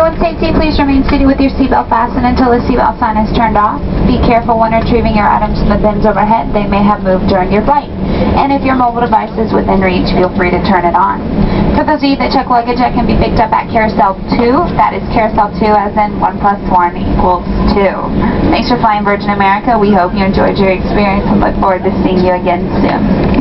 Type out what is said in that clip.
everyone's safety, please remain seated with your seatbelt fastened until the seatbelt sign is turned off. Be careful when retrieving your items from the bins overhead. They may have moved during your flight. And if your mobile device is within reach, feel free to turn it on. For those of you that check luggage, that can be picked up at Carousel 2. That is Carousel 2 as in 1 plus 1 equals 2. Thanks for flying Virgin America. We hope you enjoyed your experience and look forward to seeing you again soon.